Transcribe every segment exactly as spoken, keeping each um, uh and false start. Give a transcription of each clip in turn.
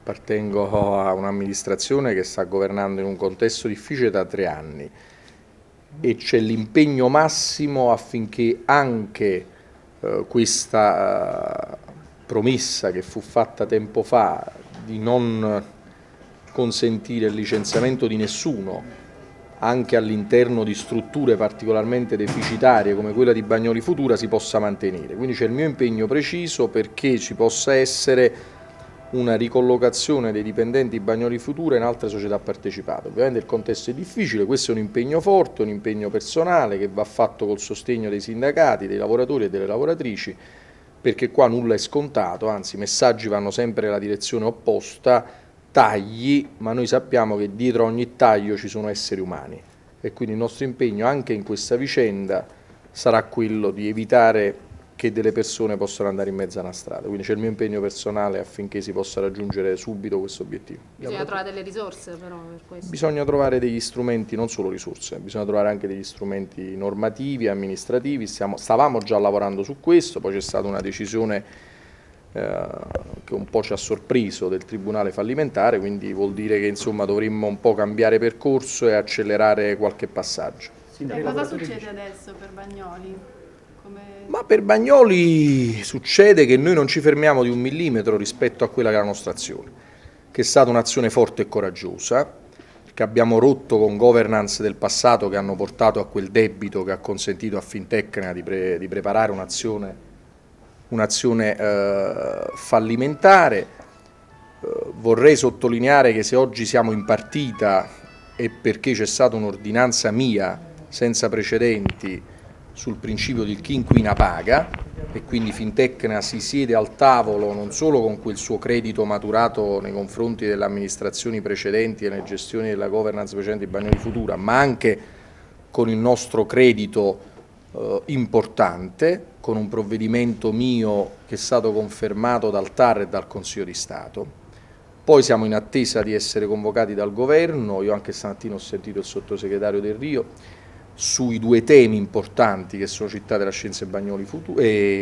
appartengo a un'amministrazione che sta governando in un contesto difficile da tre anni e c'è l'impegno massimo affinché anche eh, questa eh, promessa che fu fatta tempo fa di non consentire il licenziamento di nessuno anche all'interno di strutture particolarmente deficitarie come quella di Bagnoli Futura si possa mantenere. Quindi c'è il mio impegno preciso perché ci possa essere una ricollocazione dei dipendenti Bagnoli Futura in altre società partecipate. Ovviamente il contesto è difficile, questo è un impegno forte, un impegno personale che va fatto col sostegno dei sindacati, dei lavoratori e delle lavoratrici, perché qua nulla è scontato, anzi i messaggi vanno sempre nella direzione opposta, tagli, ma noi sappiamo che dietro ogni taglio ci sono esseri umani e quindi il nostro impegno anche in questa vicenda sarà quello di evitare che delle persone possano andare in mezzo a una strada, quindi c'è il mio impegno personale affinché si possa raggiungere subito questo obiettivo. Bisogna trovare delle risorse però per questo. Bisogna trovare degli strumenti, non solo risorse, bisogna trovare anche degli strumenti normativi, amministrativi, Stiamo, stavamo già lavorando su questo, poi c'è stata una decisione eh, che un po' ci ha sorpreso del Tribunale fallimentare, quindi vuol dire che insomma dovremmo un po' cambiare percorso e accelerare qualche passaggio. E cosa succede adesso per Bagnoli? Come... Ma per Bagnoli succede che noi non ci fermiamo di un millimetro rispetto a quella che è la nostra azione, che è stata un'azione forte e coraggiosa, perché abbiamo rotto con governance del passato che hanno portato a quel debito che ha consentito a Fintecna di, pre, di preparare un'azione un'azione eh, fallimentare. Eh, vorrei sottolineare che se oggi siamo in partita è perché c'è stata un'ordinanza mia senza precedenti sul principio del chi inquina paga e quindi Fintecna si siede al tavolo non solo con quel suo credito maturato nei confronti delle amministrazioni precedenti e nelle gestioni della governance precedenti di Bagnoli Futura, ma anche con il nostro credito eh, importante, con un provvedimento mio che è stato confermato dal T A R e dal Consiglio di Stato. Poi siamo in attesa di essere convocati dal Governo, io anche stamattina ho sentito il sottosegretario Del Rio, sui due temi importanti che sono città della scienza e Bagnoli Futura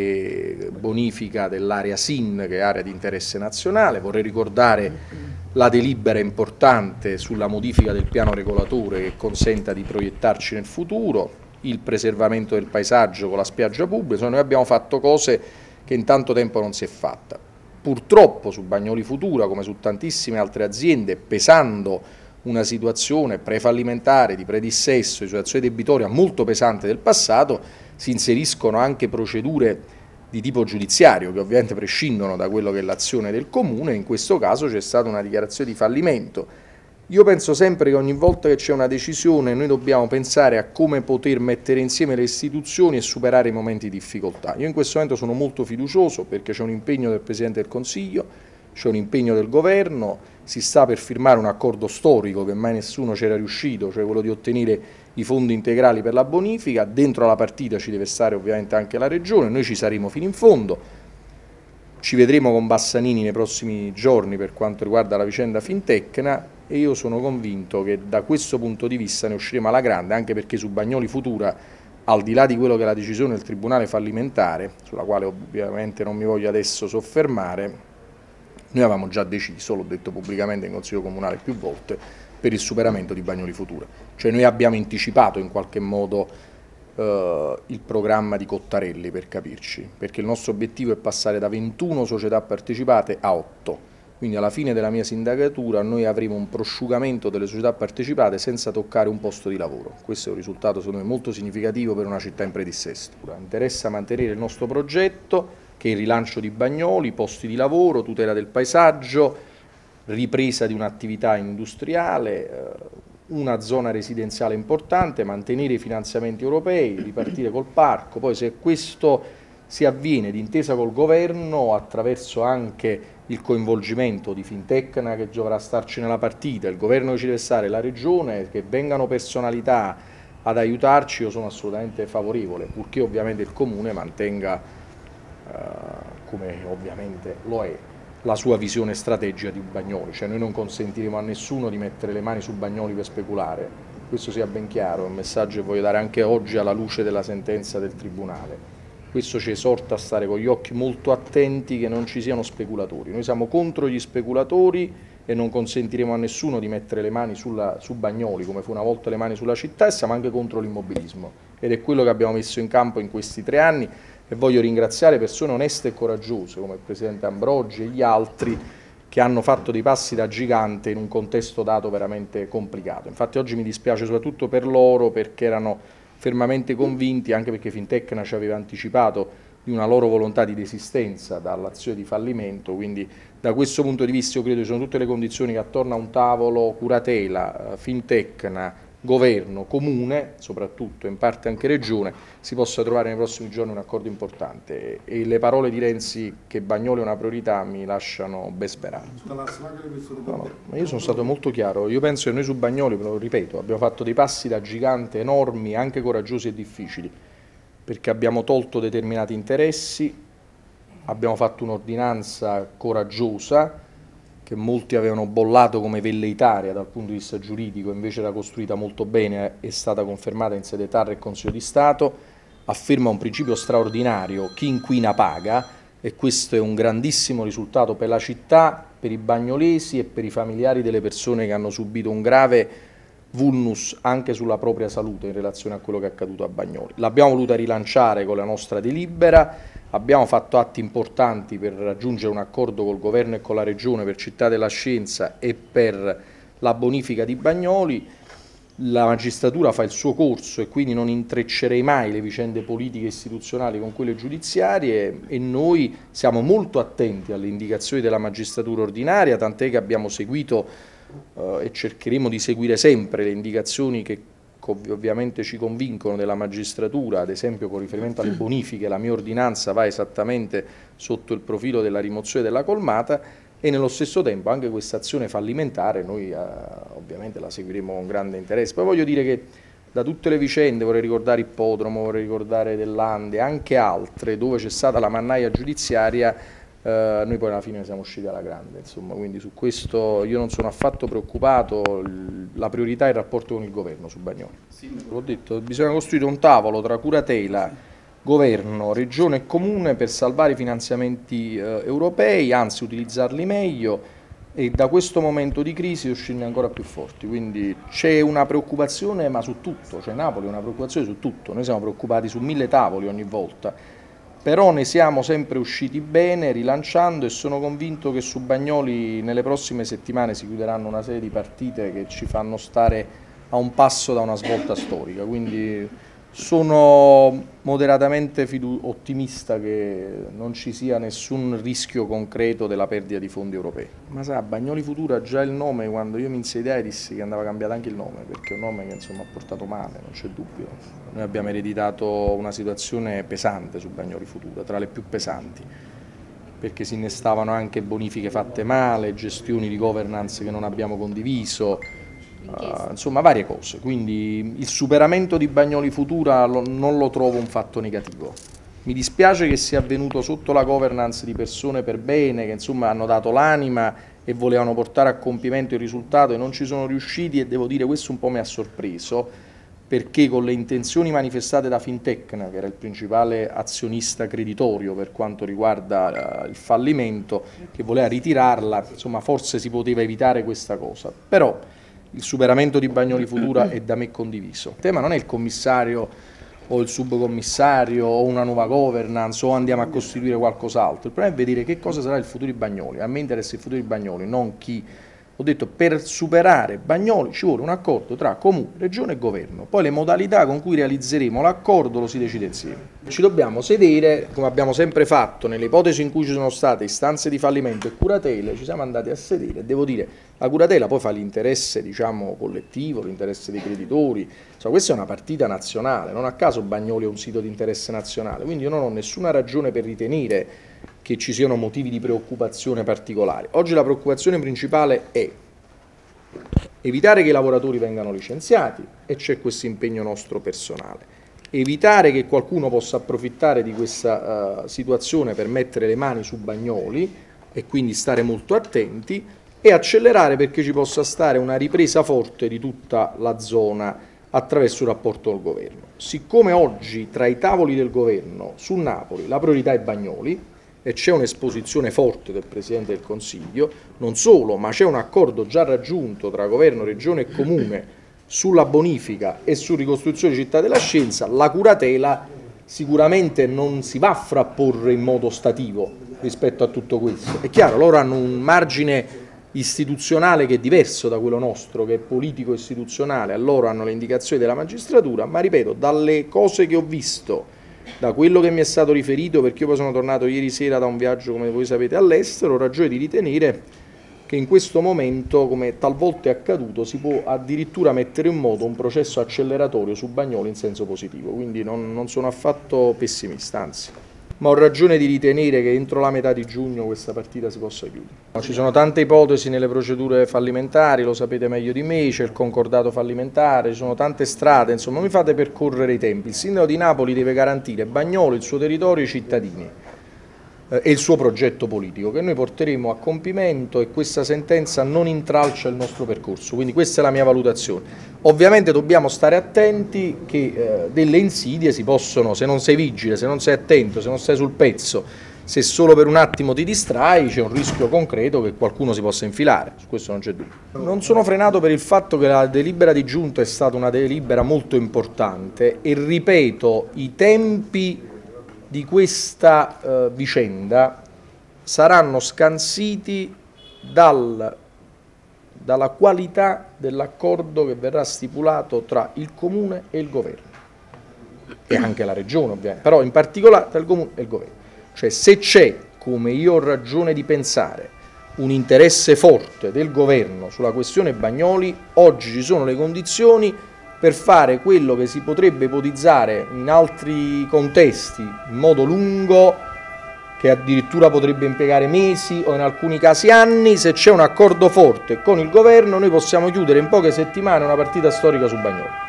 e bonifica dell'area S I N che è area di interesse nazionale. Vorrei ricordare la delibera importante sulla modifica del piano regolatore che consenta di proiettarci nel futuro, il preservamento del paesaggio con la spiaggia pubblica. Insomma, noi abbiamo fatto cose che in tanto tempo non si è fatta. Purtroppo su Bagnoli Futura, come su tantissime altre aziende, pesando una situazione prefallimentare di predissesso, di situazione debitoria molto pesante del passato, si inseriscono anche procedure di tipo giudiziario che ovviamente prescindono da quello che è l'azione del Comune. In questo caso c'è stata una dichiarazione di fallimento. Io penso sempre che ogni volta che c'è una decisione noi dobbiamo pensare a come poter mettere insieme le istituzioni e superare i momenti di difficoltà. Io in questo momento sono molto fiducioso perché c'è un impegno del Presidente del Consiglio, c'è un impegno del Governo, si sta per firmare un accordo storico che mai nessuno c'era riuscito, cioè quello di ottenere i fondi integrali per la bonifica. Dentro la partita ci deve stare ovviamente anche la Regione, noi ci saremo fino in fondo, ci vedremo con Bassanini nei prossimi giorni per quanto riguarda la vicenda Fintecna e io sono convinto che da questo punto di vista ne usciremo alla grande, anche perché su Bagnoli Futura, al di là di quello che è la decisione del Tribunale fallimentare, sulla quale ovviamente non mi voglio adesso soffermare, noi avevamo già deciso, l'ho detto pubblicamente in Consiglio Comunale più volte, per il superamento di Bagnoli Futura. Cioè noi abbiamo anticipato in qualche modo eh, il programma di Cottarelli, per capirci, perché il nostro obiettivo è passare da ventuno società partecipate a otto. Quindi alla fine della mia sindacatura noi avremo un prosciugamento delle società partecipate senza toccare un posto di lavoro. Questo è un risultato secondo me molto significativo per una città in predissesto. Interessa mantenere il nostro progetto, che è il rilancio di Bagnoli, posti di lavoro, tutela del paesaggio, ripresa di un'attività industriale, una zona residenziale importante, mantenere i finanziamenti europei, ripartire col parco. Poi se questo si avviene d'intesa col Governo attraverso anche il coinvolgimento di Fintecna che dovrà starci nella partita, il Governo che ci deve stare, la Regione, che vengano personalità ad aiutarci, io sono assolutamente favorevole, purché ovviamente il Comune mantenga Uh, come ovviamente lo è, la sua visione strategica di Bagnoli, cioè noi non consentiremo a nessuno di mettere le mani su Bagnoli per speculare, questo sia ben chiaro, è un messaggio che voglio dare anche oggi alla luce della sentenza del Tribunale. Questo ci esorta a stare con gli occhi molto attenti che non ci siano speculatori. Noi siamo contro gli speculatori e non consentiremo a nessuno di mettere le mani sulla, su Bagnoli, come fu una volta le mani sulla città, e siamo anche contro l'immobilismo. Ed è quello che abbiamo messo in campo in questi tre anni e voglio ringraziare persone oneste e coraggiose come il Presidente Ambrogi e gli altri che hanno fatto dei passi da gigante in un contesto dato veramente complicato. Infatti oggi mi dispiace soprattutto per loro perché erano fermamente convinti, anche perché Fintecna ci aveva anticipato di una loro volontà di desistenza dall'azione di fallimento, quindi da questo punto di vista io credo che ci sono tutte le condizioni che attorno a un tavolo Curatela, Fintecna, Governo, Comune, soprattutto in parte anche Regione, si possa trovare nei prossimi giorni un accordo importante e le parole di Renzi che Bagnoli è una priorità mi lasciano ben sperare. No, no, ma io sono stato molto chiaro, io penso che noi su Bagnoli, ve lo ripeto, abbiamo fatto dei passi da gigante enormi, anche coraggiosi e difficili, perché abbiamo tolto determinati interessi, abbiamo fatto un'ordinanza coraggiosa, che molti avevano bollato come velleitaria dal punto di vista giuridico, invece era costruita molto bene, è stata confermata in sede T A R e Consiglio di Stato, afferma un principio straordinario, chi inquina paga, e questo è un grandissimo risultato per la città, per i bagnolesi e per i familiari delle persone che hanno subito un grave vulnus anche sulla propria salute in relazione a quello che è accaduto a Bagnoli. L'abbiamo voluta rilanciare con la nostra delibera. Abbiamo fatto atti importanti per raggiungere un accordo col Governo e con la Regione per Città della Scienza e per la bonifica di Bagnoli. La magistratura fa il suo corso e quindi non intreccerei mai le vicende politiche e istituzionali con quelle giudiziarie e noi siamo molto attenti alle indicazioni della magistratura ordinaria, tant'è che abbiamo seguito eh, e cercheremo di seguire sempre le indicazioni che ovviamente ci convincono della magistratura, ad esempio con riferimento alle bonifiche la mia ordinanza va esattamente sotto il profilo della rimozione della colmata e nello stesso tempo anche questa azione fallimentare noi eh, ovviamente la seguiremo con grande interesse. Poi voglio dire che da tutte le vicende, vorrei ricordare Ippodromo, vorrei ricordare Dell'Ande, anche altre dove c'è stata la mannaia giudiziaria, Uh, noi poi alla fine siamo usciti alla grande, insomma, quindi su questo io non sono affatto preoccupato, la priorità è il rapporto con il governo su Bagnoli. Sì, l'ho detto, bisogna costruire un tavolo tra Curatela, governo, regione e comune per salvare i finanziamenti uh, europei, anzi utilizzarli meglio e da questo momento di crisi uscirne ancora più forti, quindi c'è una preoccupazione ma su tutto, cioè Napoli è una preoccupazione su tutto, noi siamo preoccupati su mille tavoli ogni volta. Però ne siamo sempre usciti bene, rilanciando e sono convinto che su Bagnoli nelle prossime settimane si chiuderanno una serie di partite che ci fanno stare a un passo da una svolta storica, quindi sono moderatamente ottimista che non ci sia nessun rischio concreto della perdita di fondi europei. Ma sa, Bagnoli Futura già il nome, quando io mi insediai dissi che andava cambiato anche il nome, perché è un nome che insomma ha portato male, non c'è dubbio. Noi abbiamo ereditato una situazione pesante su Bagnoli Futura, tra le più pesanti, perché si innestavano anche bonifiche fatte male, gestioni di governance che non abbiamo condiviso, Uh, insomma varie cose, quindi il superamento di Bagnoli Futura lo, non lo trovo un fatto negativo. Mi dispiace che sia avvenuto sotto la governance di persone per bene che insomma hanno dato l'anima e volevano portare a compimento il risultato e non ci sono riusciti e devo dire questo un po' mi ha sorpreso perché con le intenzioni manifestate da Fintecna, che era il principale azionista creditorio per quanto riguarda uh, il fallimento, che voleva ritirarla, insomma forse si poteva evitare questa cosa, però il superamento di Bagnoli Futura è da me condiviso. Il tema non è il commissario o il subcommissario o una nuova governance o andiamo a costituire qualcos'altro, il problema è vedere che cosa sarà il futuro di Bagnoli. A me interessa il futuro di Bagnoli, non chi. Ho detto per superare Bagnoli ci vuole un accordo tra Comune, Regione e Governo, poi le modalità con cui realizzeremo l'accordo lo si decide insieme. Ci dobbiamo sedere, come abbiamo sempre fatto, nelle ipotesi in cui ci sono state istanze di fallimento e curatele, ci siamo andati a sedere e devo dire la curatela poi fa l'interesse diciamo, collettivo, l'interesse dei creditori, insomma, questa è una partita nazionale, non a caso Bagnoli è un sito di interesse nazionale, quindi io non ho nessuna ragione per ritenere che ci siano motivi di preoccupazione particolari. Oggi la preoccupazione principale è evitare che i lavoratori vengano licenziati e c'è questo impegno nostro personale, evitare che qualcuno possa approfittare di questa uh, situazione per mettere le mani su Bagnoli e quindi stare molto attenti e accelerare perché ci possa stare una ripresa forte di tutta la zona attraverso un rapporto col governo. Siccome oggi tra i tavoli del governo su Napoli la priorità è Bagnoli e c'è un'esposizione forte del Presidente del Consiglio, non solo, ma c'è un accordo già raggiunto tra governo, regione e comune sulla bonifica e su ricostruzione di Città della Scienza, la curatela sicuramente non si va a frapporre in modo stativo rispetto a tutto questo. È chiaro, loro hanno un margine istituzionale che è diverso da quello nostro, che è politico-istituzionale, a loro hanno le indicazioni della magistratura, ma ripeto, dalle cose che ho visto, da quello che mi è stato riferito, perché io poi sono tornato ieri sera da un viaggio, come voi sapete, all'estero, ho ragione di ritenere che in questo momento, come talvolta è accaduto, si può addirittura mettere in moto un processo acceleratorio su Bagnoli in senso positivo, quindi non, non sono affatto pessimista, anzi. Ma ho ragione di ritenere che entro la metà di giugno questa partita si possa chiudere. Ci sono tante ipotesi nelle procedure fallimentari, lo sapete meglio di me, c'è il concordato fallimentare, ci sono tante strade, insomma mi fate percorrere i tempi. Il sindaco di Napoli deve garantire Bagnoli, il suo territorio e i cittadini eh, e il suo progetto politico che noi porteremo a compimento, e questa sentenza non intralcia il nostro percorso, quindi questa è la mia valutazione. Ovviamente dobbiamo stare attenti che eh, delle insidie si possono, se non sei vigile, se non sei attento, se non stai sul pezzo, se solo per un attimo ti distrai, c'è un rischio concreto che qualcuno si possa infilare, su questo non c'è dubbio. Non sono frenato per il fatto che la delibera di giunta è stata una delibera molto importante e ripeto, i tempi di questa eh, vicenda saranno scansiti dal dalla qualità dell'accordo che verrà stipulato tra il Comune e il Governo, e anche la Regione ovviamente, però in particolare tra il Comune e il Governo. Cioè se c'è, come io ho ragione di pensare, un interesse forte del Governo sulla questione Bagnoli, oggi ci sono le condizioni per fare quello che si potrebbe ipotizzare in altri contesti in modo lungo, che addirittura potrebbe impiegare mesi o in alcuni casi anni. Se c'è un accordo forte con il governo noi possiamo chiudere in poche settimane una partita storica su Bagnoli.